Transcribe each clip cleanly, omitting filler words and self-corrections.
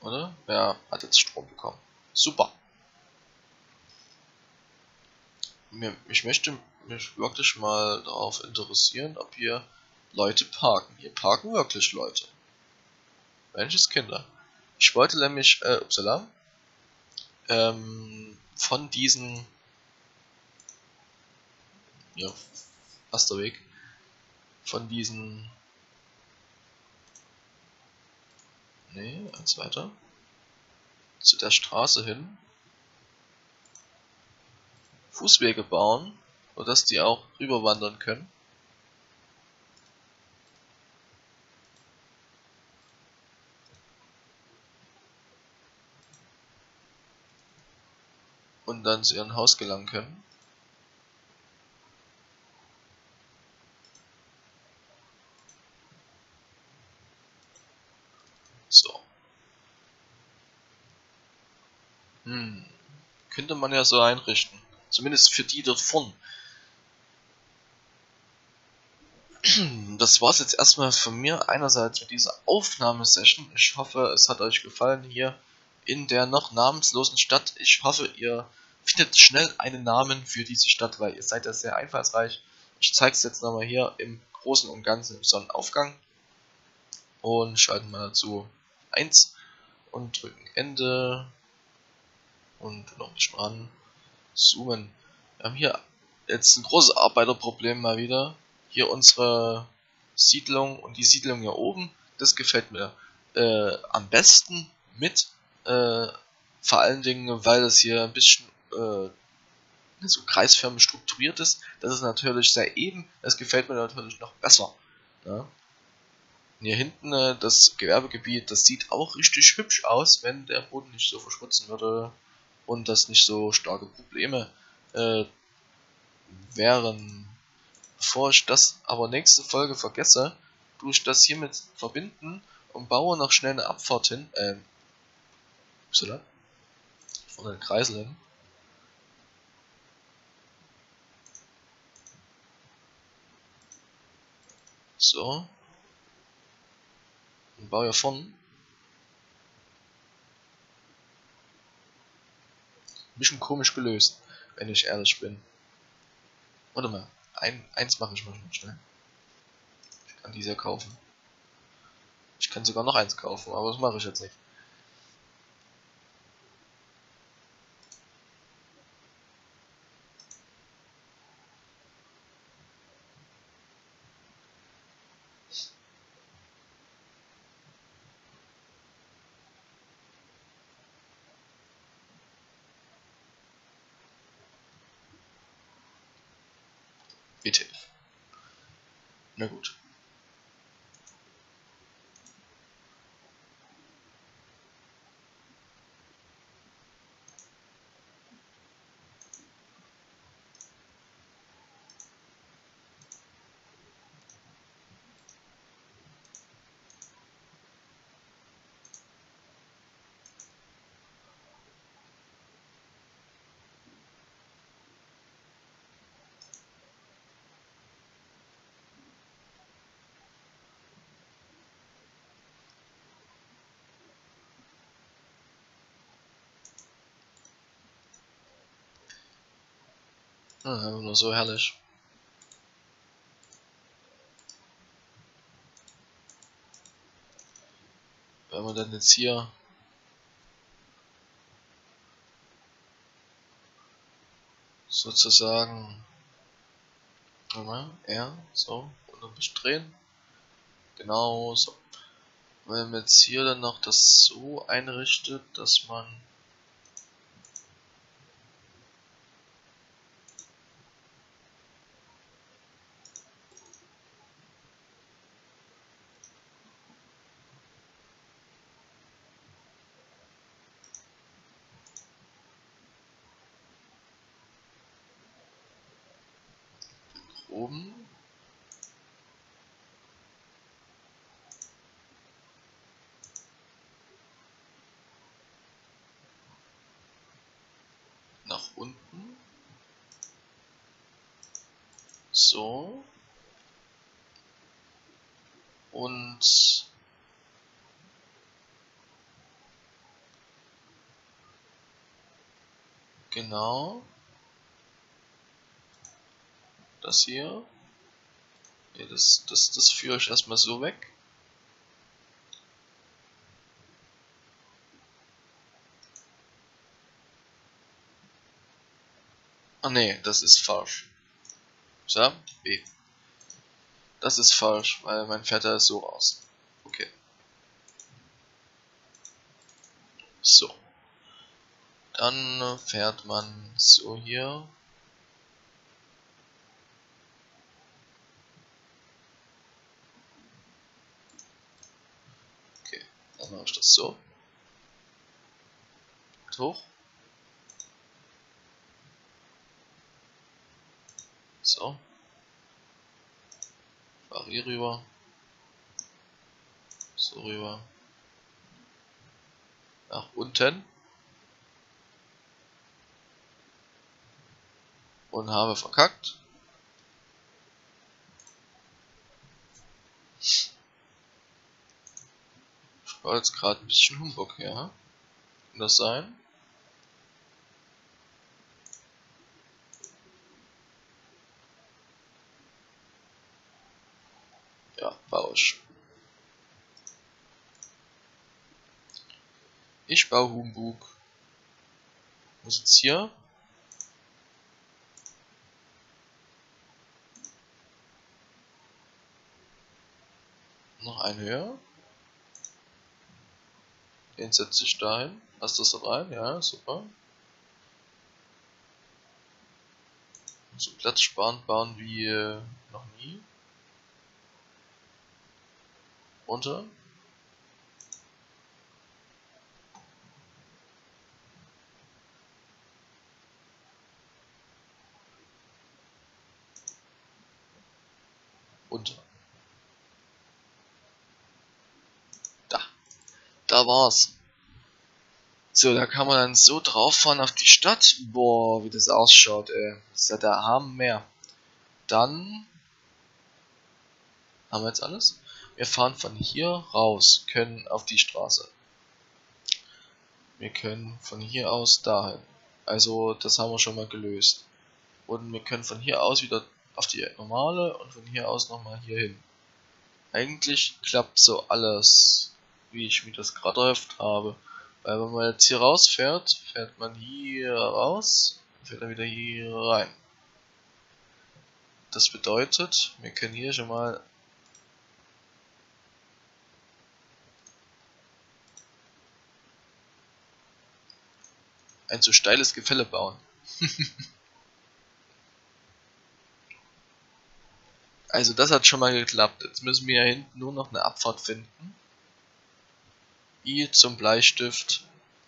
Oder? Ja, hat jetzt Strom bekommen. Super. Ich möchte mich wirklich mal darauf interessieren, ob hier Leute parken. Hier parken wirklich Leute. Menschenskinder. Ich wollte nämlich, upsala, von diesen, ja, erster Weg, von diesen, nee, eins weiter, zu der Straße hin, Fußwege bauen, sodass die auch rüberwandern können. Und dann zu ihrem Haus gelangen können. So. Könnte man ja so einrichten. Zumindest für die dort vorn. Das war's jetzt erstmal von mir. Einerseits mit dieser Aufnahmesession. Ich hoffe, es hat euch gefallen hier in der noch namenslosen Stadt. Ich hoffe, ihr findet schnell einen Namen für diese Stadt, weil ihr seid ja sehr einfallsreich. Ich zeige es jetzt nochmal hier im Großen und Ganzen im Sonnenaufgang. Und schalten mal dazu 1 und drücken Ende. Und noch ein bisschen ran. Zoomen. Wir haben hier jetzt ein großes Arbeiterproblem mal wieder. Hier unsere Siedlung und die Siedlung hier oben. Das gefällt mir am besten mit. Vor allen Dingen, weil das hier ein bisschen so kreisförmig strukturiert ist. Das ist natürlich sehr eben. Das gefällt mir natürlich noch besser. Ja. Hier hinten das Gewerbegebiet, das sieht auch richtig hübsch aus, wenn der Boden nicht so verschmutzen würde und das nicht so starke Probleme wären. Bevor ich das aber nächste Folge vergesse, tue ich das hiermit verbinden und baue noch schnell eine Abfahrt hin. Von den Kreisel hin. So. Und baue hier vorne. Ein bisschen komisch gelöst, wenn ich ehrlich bin. Warte mal. Eins mache ich mal schnell. Ich kann diese kaufen. Ich kann sogar noch eins kaufen, aber das mache ich jetzt nicht. Bitte. Na gut. Einfach nur so herrlich. Wenn man dann jetzt hier sozusagen R, so, und ein bisschen drehen. Genau so. Wenn man jetzt hier dann noch das so einrichtet, dass man oben nach unten so und Genau. Das hier. Nee, das führe ich erstmal so weg. Ah nee, das ist falsch. So, B. Das ist falsch, weil mein fährt da so aus. Okay. So. Dann fährt man so hier. Okay, dann mache ich das so. Hoch. So. Fahre hier rüber. So rüber. Nach unten. Und habe verkackt. Ich war jetzt gerade ein bisschen Humbug, ja. Kann das sein? Ja, baue ich. Ich baue Humbug. Muss jetzt hier. Noch ein höher. Den setze ich dahin. Passt das so rein? Ja, super. So platzsparend bauen wie noch nie. Runter. Runter. Da. Da war's. So, da kann man dann so drauf fahren auf die Stadt. Boah, wie das ausschaut, ey. Das ist ja der Hammer. Dann haben wir jetzt alles. Wir fahren von hier raus, können auf die Straße. Wir können von hier aus dahin. Also, das haben wir schon mal gelöst. Und wir können von hier aus wieder auf die normale und von hier aus nochmal hier hin. Eigentlich klappt so alles, wie ich mir das gerade erhofft habe. Weil wenn man jetzt hier rausfährt, fährt man hier raus und fährt dann wieder hier rein. Das bedeutet, wir können hier schon mal ein zu steiles Gefälle bauen. Also das hat schon mal geklappt. Jetzt müssen wir hier hinten nur noch eine Abfahrt finden. I zum Bleistift.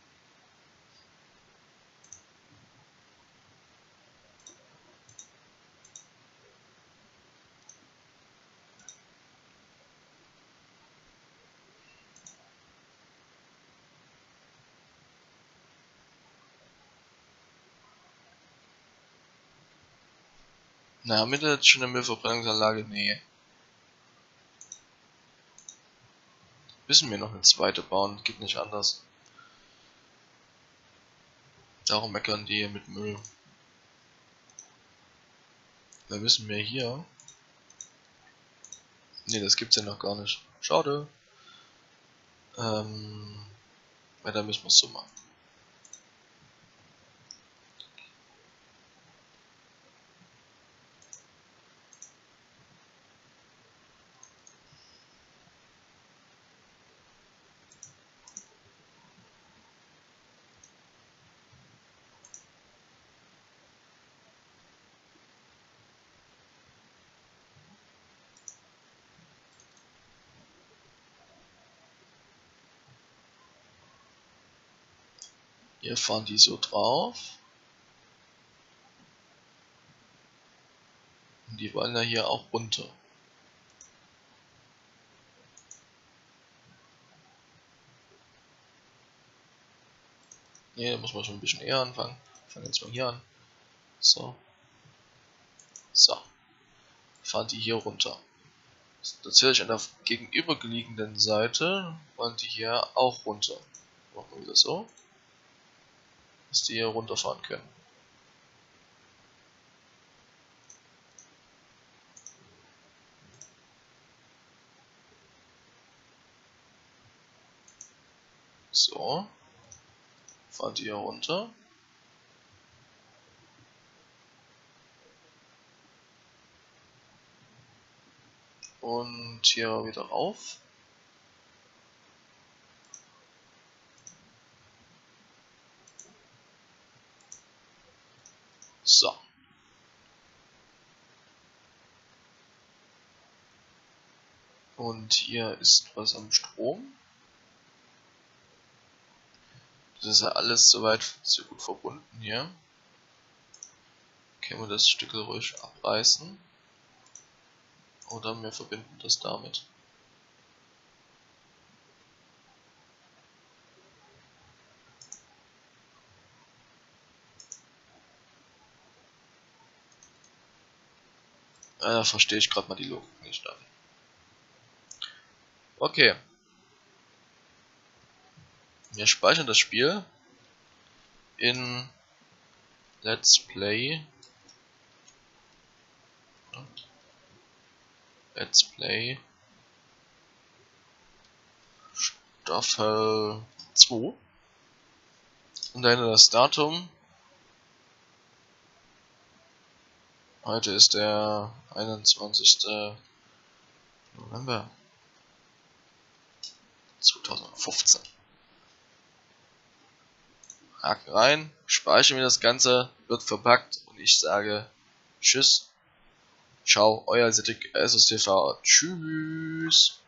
Na, mit der schon eine Müllverbrennungsanlage? Nee. Müssen wir noch eine zweite bauen, geht nicht anders. Darum meckern die hier mit Müll. Da müssen wir hier. Ne, das gibt's ja noch gar nicht. Schade. Ja, dann müssen wir es so machen. Hier fahren die so drauf. Und die wollen ja hier auch runter. Ne, da muss man schon ein bisschen eher anfangen. Fangen jetzt mal hier an. So. So. Fahren die hier runter. Natürlich an der gegenüberliegenden Seite wollen die hier auch runter. Machen wir wieder so. dass die hier runterfahren können. So, fahrt ihr runter. Und hier wieder rauf. So. Und hier ist was am Strom. Das ist ja alles soweit so gut verbunden hier. Können wir das Stück ruhig abreißen. Oder wir verbinden das damit. Da verstehe ich gerade mal die Logik nicht dann. Okay. Wir speichern das Spiel in Let's Play. Let's Play Staffel 2. Und dann das Datum. Heute ist der 21. November 2015. Haken rein, speichere mir das Ganze, wird verpackt und ich sage Tschüss, ciao, euer SSTV, tschüss.